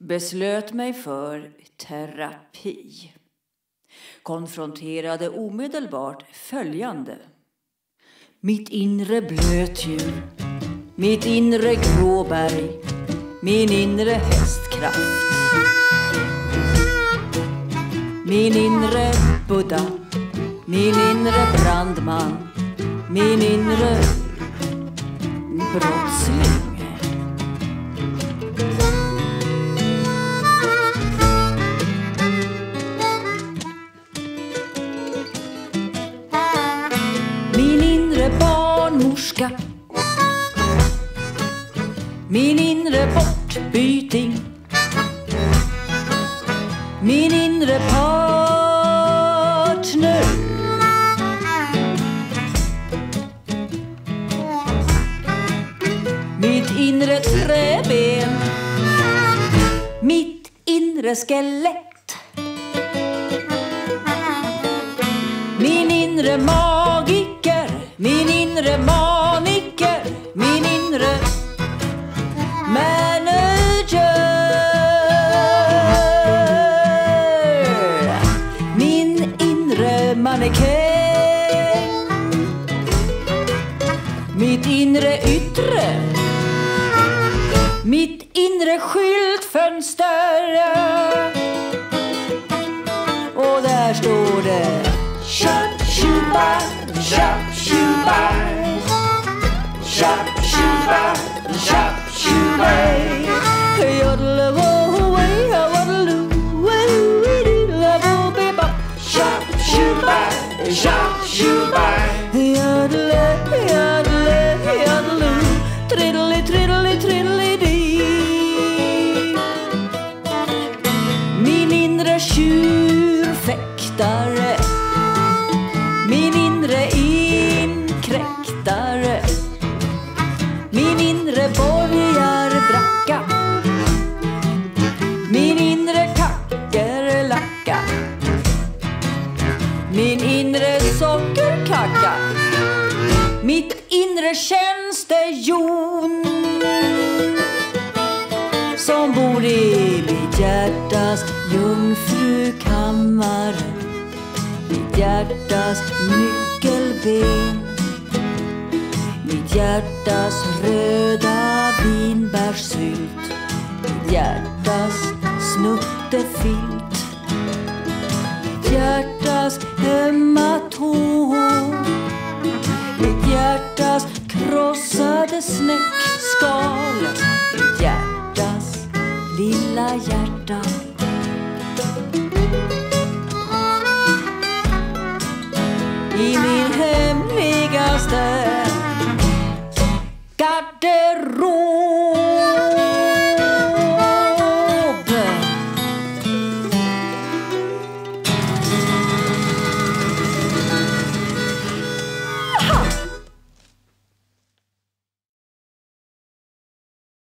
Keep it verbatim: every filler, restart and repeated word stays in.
beslöt mig för terapi. Konfronterade omedelbart följande. Mitt inre blötdjur, mitt inre gråberg, min inre hästkraft. Min inre Buddha, min inre brandman, min inre brottsling. Min inre barnmorska, min inre bortbyting, min inre partner. Mitt inre träben, mitt inre skelett. Min inre magiker, min inre maniker, min inre manager. Min inre mannekäng. Mitt inre yttre, mitt inre skyltfönster. Och där står det Shop Shuba, Shop Shuba, Shop Shuba, Shop Shuba. Yodel away, waddle away, love bebop. Shop Shuba, Shop Shuba. Yodel, yodel, yodel, triddly, triddly, triddly dee. Min inre tjurfäktare, min inre inkräktare, min inre borgarbracka, min inre kackerlacka, min inre sockerkacka, mitt inre tjänstejon som bor i mitt hjärtas jungfrukammare, mitt hjärtas nyckelben, mitt hjärtas röda vinbärssylt, mitt hjärtas snuttefilt, mitt hjärtas hematom, mitt hjärtas krossade snäckskal, mitt hjärtas lilla hjärta.